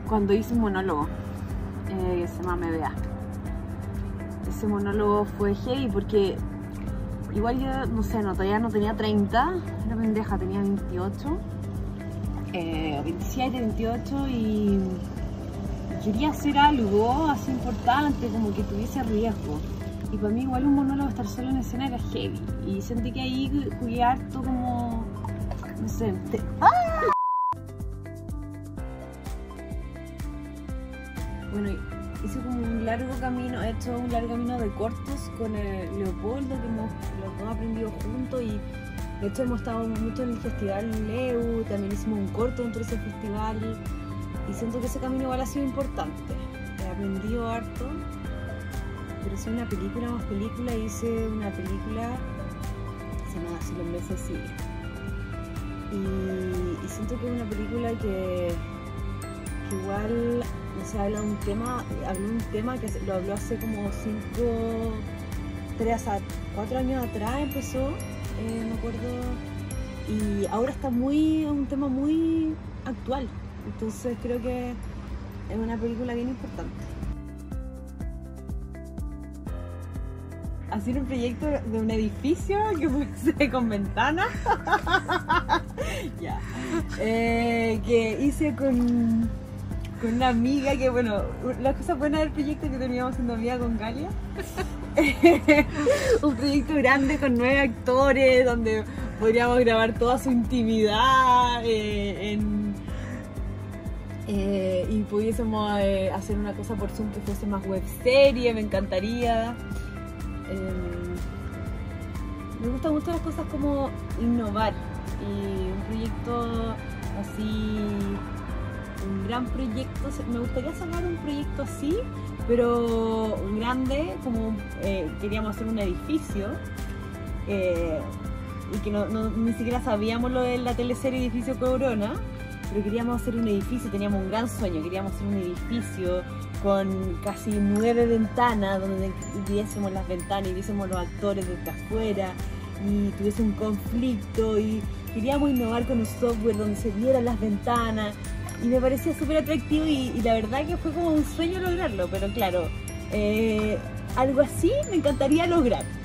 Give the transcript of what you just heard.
cuando hice un monólogo que se llama Me Vea. Ese monólogo fue heavy porque igual yo, no sé, todavía no tenía 30, era pendeja, tenía 28, 27, 28 y quería hacer algo así importante, como que tuviese riesgo. Y para mí igual un monólogo, estar solo en escena era heavy. Y sentí que ahí jugué harto como, no sé, Bueno, hice como un largo camino, he hecho un largo camino de cortos con el Leopoldo, que los dos aprendido juntos y de hecho hemos estado mucho en el festival Leu, también hicimos un corto dentro de ese festival y siento que ese camino igual ha sido importante. He aprendido harto, pero hice una película más película, hice una película que se llama Si los meses siguen. Y siento que es una película que igual, no sé, habló un tema que lo habló hace como 4 años atrás empezó, me acuerdo, y ahora está un tema muy actual, entonces creo que es una película bien importante. Hacer un proyecto de un edificio que fuese con ventanas, ya, que hice con una amiga que, bueno, las cosas buenas del proyecto que teníamos siendo amiga con Galia. Un proyecto grande con 9 actores donde podríamos grabar toda su intimidad y pudiésemos hacer una cosa por Zoom que fuese más web serie, me encantaría. Me gustan mucho las cosas como innovar y un proyecto así, un gran proyecto, me gustaría sacar un proyecto así, pero grande, como queríamos hacer un edificio y que ni siquiera sabíamos lo de la teleserie Edificio Corona, pero queríamos hacer un edificio, teníamos un gran sueño, queríamos hacer un edificio con casi 9 ventanas, donde viésemos las ventanas y viésemos los actores desde afuera y tuviese un conflicto, y queríamos innovar con un software donde se vieran las ventanas y me parecía súper atractivo y la verdad que fue como un sueño lograrlo, pero claro, algo así me encantaría lograr.